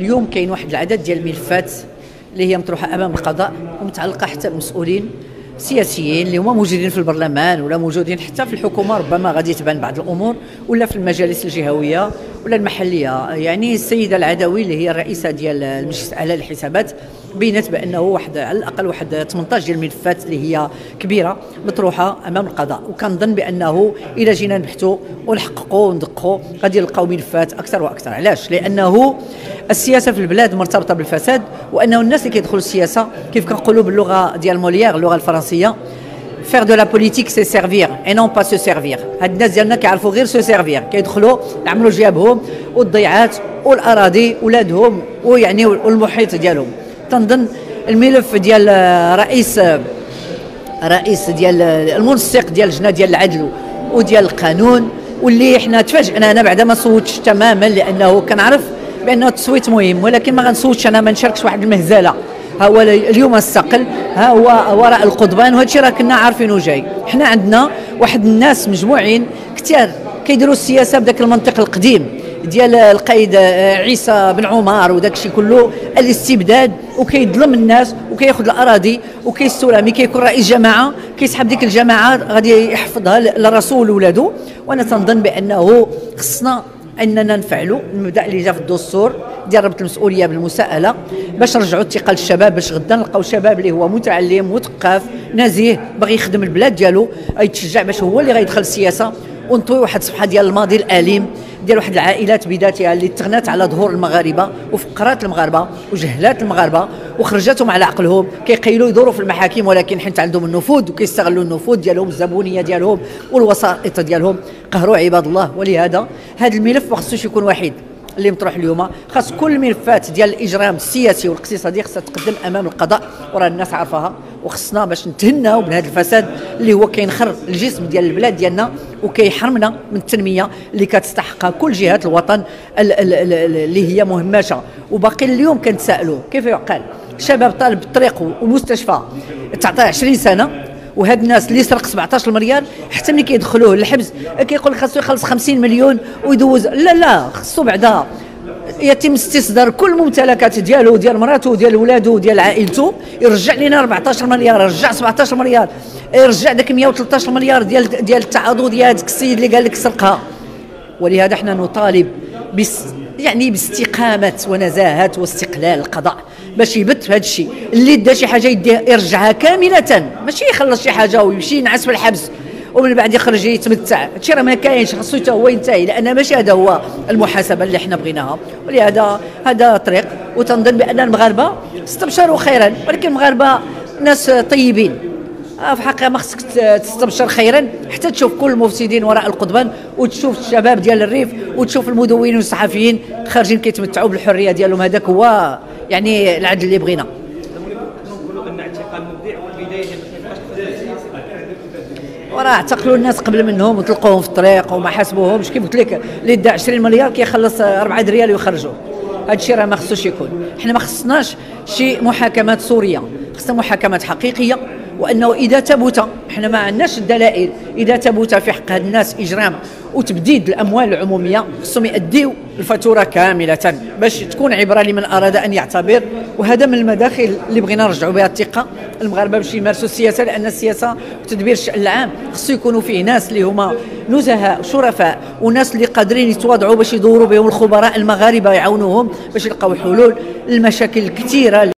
اليوم كاين واحد العدد ديال الملفات اللي هي مطروحه امام القضاء ومتعلقه حتى بمسؤولين سياسيين اللي هما موجودين في البرلمان ولا موجودين حتى في الحكومه، ربما غادي تبان بعض الامور، ولا في المجالس الجهويه ولا المحليه. يعني السيده العدوي اللي هي الرئيسه ديال المجلس الاعلى للحسابات بينت بانه واحد على الاقل واحد 18 ديال الملفات اللي هي كبيره مطروحه امام القضاء، وكنظن بانه اذا جينا نبحثوا ونحققوا وندقوا غادي نلقاو ملفات اكثر واكثر. علاش؟ لانه السياسه في البلاد مرتبطه بالفساد، وانه الناس اللي كيدخلوا السياسه كيف كنقولوا باللغه ديال موليير اللغه الفرنسيه faire de la politique c'est servir et non pas se servir. هاد الناس ديالنا كيعرفوا غير سو سيرفير، كيدخلوا يعملوا جيابهم والضيعات والاراضي ولادهم ويعني والمحيط ديالهم. تنظن الملف ديال رئيس ديال المنسق ديال اللجنه ديال العدل وديال القانون، واللي حنا تفاجئنا انا بعد ما صوتش تماما، لانه كنعرف بانه التصويت مهم، ولكن ما غنصوتش انا، ما نشاركش واحد المهزله. ها هو اليوم استقل، ها هو وراء القضبان، وهذا الشيء راه كنا عارفينه جاي. حنا عندنا واحد الناس مجموعين كثار كيديروا السياسه بداك المنطق القديم ديال القائد عيسى بن عمر وداك الشيء كله، الاستبداد، وكيظلم الناس وكياخذ الاراضي وكيستولى. ملي كيكون رئيس جماعه كيسحب ديك الجماعه غادي يحفظها لراسو ولولادو. وانا تنظن بانه خصنا اننا نفعلوا المبدا اللي جا في الدستور ديال ربط المسؤوليه بالمساءله، باش نرجعوا الثقه للشباب، باش غدا نلقاو شباب اللي هو متعلم مثقف نزيه باغي يخدم البلاد ديالو، يتشجع باش هو اللي غيدخل السياسه، ونطوي واحد الصفحه ديال الماضي الاليم ديال واحد العائلات بذاتها اللي تغنات على ظهور المغاربه وفقرات المغاربه وجهلات المغاربه وخرجتهم على عقلهم، كيقيلوا يدوروا في المحاكم، ولكن حيت عندهم النفوذ وكيستغلوا النفوذ ديالهم، الزبونيه ديالهم والوسائط ديالهم، قهروا عباد الله. ولهذا هذا الملف ما خصوش يكون وحيد اللي مطروح اليوم، خاص كل الملفات ديال الاجرام السياسي والاقتصادي خصها تقدم امام القضاء، وراه الناس عارفاها، وخصنا باش نتهناو بهذا الفساد اللي هو كينخر الجسم ديال البلاد ديالنا وكيحرمنا من التنميه اللي كتستحقها كل جهات الوطن اللي هي مهمشه. وباقي اليوم كنتسائلوا كيف يعقل شباب طالب بالطريق ومستشفى تعطيه 20 سنه، وهاد الناس اللي سرق 17 مليار حتى ملي كيدخلوه للحبس كيقول لك خاصو يخلص 50 مليون ويدوز. لا خصو بعدا يتم استصدار كل الممتلكات ديالو ديال مراته ديال ولادو ديال عائلته، يرجع لنا 14 مليار، يرجع 17 مليار، يرجع داك 113 مليار ديال التعاضد ديال هذاك السيد اللي قال لك سرقها. ولهذا احنا نطالب يعني باستقامه ونزاهه واستقلال القضاء باش يبت في هذا الشيء. اللي دا شي حاجه يرجعها كامله، ماشي يخلص شي حاجه ويمشي ينعس في الحبس ومن بعد يخرج يتمتع. هادشي راه ما كاينش، خصو حتى هو ينتهي، لان ماشي هذا هو المحاسبه اللي حنا بغيناها. ولهذا هذا طريق، وتنظن بان المغاربه استبشروا خيرا، ولكن المغاربه ناس طيبين في الحقيقه. ما خصك تستبشر خيرا حتى تشوف كل المفسدين وراء القضبان، وتشوف الشباب ديال الريف، وتشوف المدونين والصحفيين خارجين كيتمتعوا بالحريه ديالهم. هذاك هو يعني العدل اللي بغينا. وراه اعتقلوا الناس قبل منهم وطلقوهم في الطريق وما حاسبوهمش. كيف قلت لك اللي دا 20 مليار كيخلص 4 ريال ويخرجوا. هذا الشيء راه ما خصوش يكون. حنا ما خصناش شي محاكمات سوريه، خصنا محاكمات حقيقيه، وانه اذا ثبت، حنا ما عندناش الدلائل، اذا ثبت في حق هاد الناس اجرام وتبديد الاموال العموميه، خصهم يأديوا الفاتوره كامله باش تكون عبره لمن اراد ان يعتبر. وهذا من المداخل اللي بغينا نرجعوا بها الثقه المغاربه باش يمارسوا السياسه، لان السياسه وتدبير الشأن العام خصو يكونوا فيه ناس اللي هما نزهاء شرفاء، وناس اللي قادرين يتواضعوا باش يدوروا بهم الخبراء المغاربه يعاونوهم باش يلقاو حلول للمشاكل الكثيره